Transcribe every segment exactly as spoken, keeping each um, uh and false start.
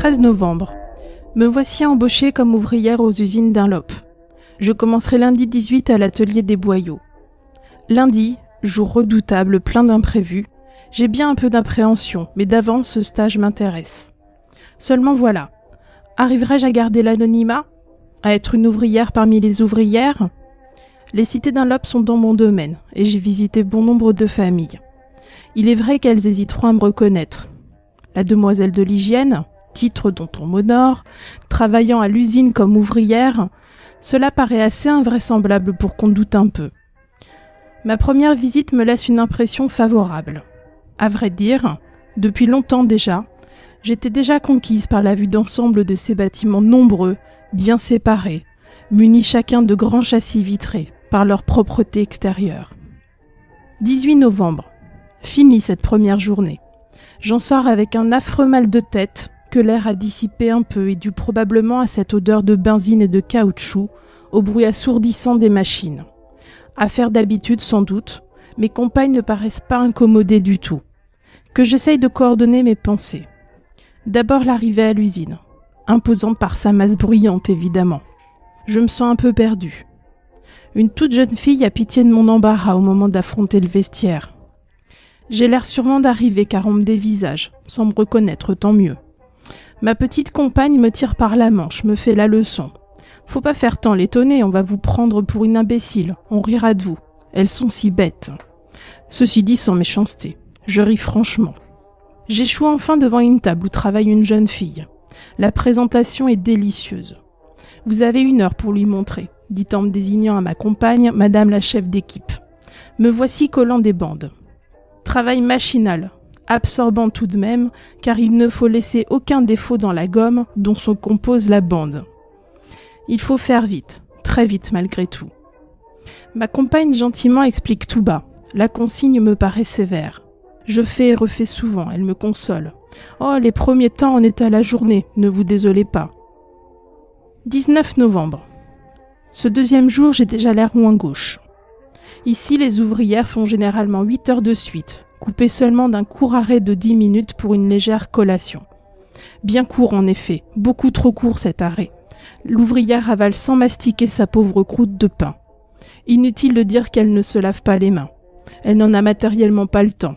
treize novembre. Me voici embauchée comme ouvrière aux usines Dunlop. Je commencerai lundi dix-huit à l'atelier des boyaux. Lundi, jour redoutable, plein d'imprévus. J'ai bien un peu d'appréhension, mais d'avance ce stage m'intéresse. Seulement voilà, arriverai-je à garder l'anonymat ? À être une ouvrière parmi les ouvrières ? Les cités Dunlop sont dans mon domaine, et j'ai visité bon nombre de familles. Il est vrai qu'elles hésiteront à me reconnaître. La demoiselle de l'hygiène, titre dont on m'honore, travaillant à l'usine comme ouvrière, cela paraît assez invraisemblable pour qu'on doute un peu. Ma première visite me laisse une impression favorable. À vrai dire, depuis longtemps déjà, j'étais déjà conquise par la vue d'ensemble de ces bâtiments nombreux, bien séparés, munis chacun de grands châssis vitrés, par leur propreté extérieure. dix-huit novembre. Fini cette première journée. J'en sors avec un affreux mal de tête que l'air a dissipé un peu et dû probablement à cette odeur de benzine et de caoutchouc, au bruit assourdissant des machines. Affaire d'habitude sans doute, mes compagnes ne paraissent pas incommodées du tout. Que j'essaye de coordonner mes pensées. D'abord l'arrivée à l'usine, imposante par sa masse bruyante évidemment. Je me sens un peu perdue. Une toute jeune fille a pitié de mon embarras au moment d'affronter le vestiaire. J'ai l'air sûrement d'arriver car on me dévisage, sans me reconnaître tant mieux. Ma petite compagne me tire par la manche, me fait la leçon. Faut pas faire tant l'étonner, on va vous prendre pour une imbécile, on rira de vous. Elles sont si bêtes. Ceci dit sans méchanceté, je ris franchement. J'échoue enfin devant une table où travaille une jeune fille. La présentation est délicieuse. Vous avez une heure pour lui montrer, dit en me désignant à ma compagne, madame la chef d'équipe. Me voici collant des bandes. Travail machinal, absorbant tout de même, car il ne faut laisser aucun défaut dans la gomme dont se compose la bande. Il faut faire vite, très vite malgré tout. Ma compagne gentiment explique tout bas. La consigne me paraît sévère. Je fais et refais souvent, elle me console. Oh, les premiers temps, on est à la journée, ne vous désolez pas. dix-neuf novembre. Ce deuxième jour, j'ai déjà l'air moins gauche. Ici, les ouvrières font généralement huit heures de suite, coupées seulement d'un court arrêt de dix minutes pour une légère collation. Bien court en effet, beaucoup trop court cet arrêt. L'ouvrière avale sans mastiquer sa pauvre croûte de pain. Inutile de dire qu'elle ne se lave pas les mains. Elle n'en a matériellement pas le temps.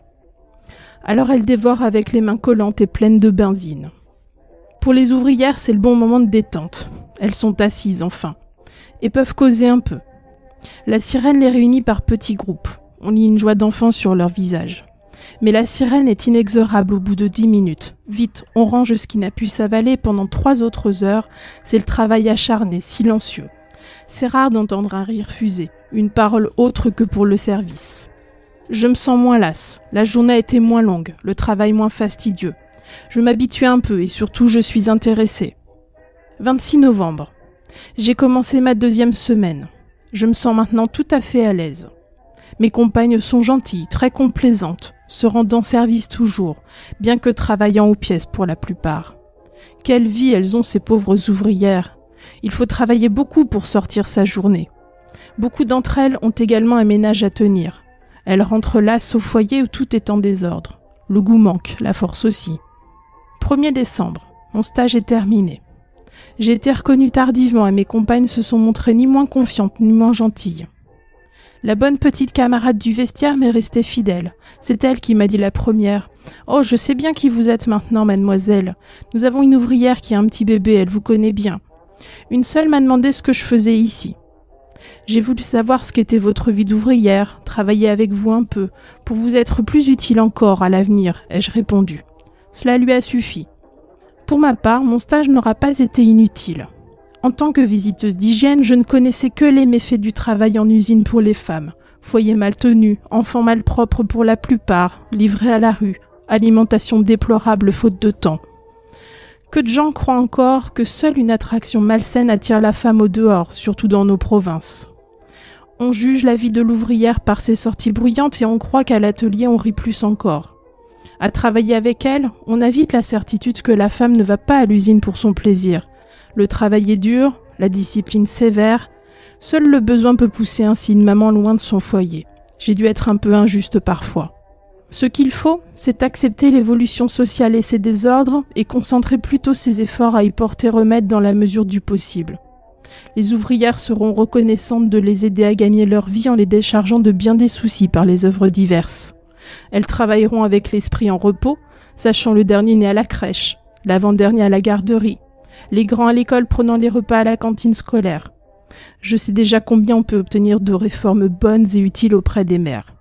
Alors elle dévore avec les mains collantes et pleines de benzine. Pour les ouvrières, c'est le bon moment de détente. Elles sont assises enfin, et peuvent causer un peu. La sirène les réunit par petits groupes. On lit une joie d'enfant sur leur visage. Mais la sirène est inexorable au bout de dix minutes. Vite, on range ce qui n'a pu s'avaler pendant trois autres heures. C'est le travail acharné, silencieux. C'est rare d'entendre un rire fusé, une parole autre que pour le service. Je me sens moins lasse. La journée a été moins longue, le travail moins fastidieux. Je m'habitue un peu et surtout je suis intéressée. vingt-six novembre. J'ai commencé ma deuxième semaine. Je me sens maintenant tout à fait à l'aise. Mes compagnes sont gentilles, très complaisantes, se rendant service toujours, bien que travaillant aux pièces pour la plupart. Quelle vie elles ont ces pauvres ouvrières. Il faut travailler beaucoup pour sortir sa journée. Beaucoup d'entre elles ont également un ménage à tenir. Elles rentrent lasses au foyer où tout est en désordre. Le goût manque, la force aussi. premier décembre, mon stage est terminé. J'ai été reconnue tardivement et mes compagnes se sont montrées ni moins confiantes ni moins gentilles. La bonne petite camarade du vestiaire m'est restée fidèle. C'est elle qui m'a dit la première. « Oh, je sais bien qui vous êtes maintenant, mademoiselle. Nous avons une ouvrière qui a un petit bébé, elle vous connaît bien. Une seule m'a demandé ce que je faisais ici. J'ai voulu savoir ce qu'était votre vie d'ouvrière, travailler avec vous un peu, pour vous être plus utile encore à l'avenir, ai-je répondu. Cela lui a suffi. Pour ma part, mon stage n'aura pas été inutile. En tant que visiteuse d'hygiène, je ne connaissais que les méfaits du travail en usine pour les femmes. Foyer mal tenu, enfants malpropres pour la plupart, livrés à la rue, alimentation déplorable faute de temps. Que de gens croient encore que seule une attraction malsaine attire la femme au dehors, surtout dans nos provinces. On juge la vie de l'ouvrière par ses sorties bruyantes et on croit qu'à l'atelier on rit plus encore. À travailler avec elle, on a vite la certitude que la femme ne va pas à l'usine pour son plaisir. Le travail est dur, la discipline sévère. Seul le besoin peut pousser ainsi une maman loin de son foyer. J'ai dû être un peu injuste parfois. Ce qu'il faut, c'est accepter l'évolution sociale et ses désordres et concentrer plutôt ses efforts à y porter remède dans la mesure du possible. Les ouvrières seront reconnaissantes de les aider à gagner leur vie en les déchargeant de bien des soucis par les œuvres diverses. Elles travailleront avec l'esprit en repos, sachant le dernier né à la crèche, l'avant-dernier à la garderie, les grands à l'école prenant les repas à la cantine scolaire. Je sais déjà combien on peut obtenir de réformes bonnes et utiles auprès des mères.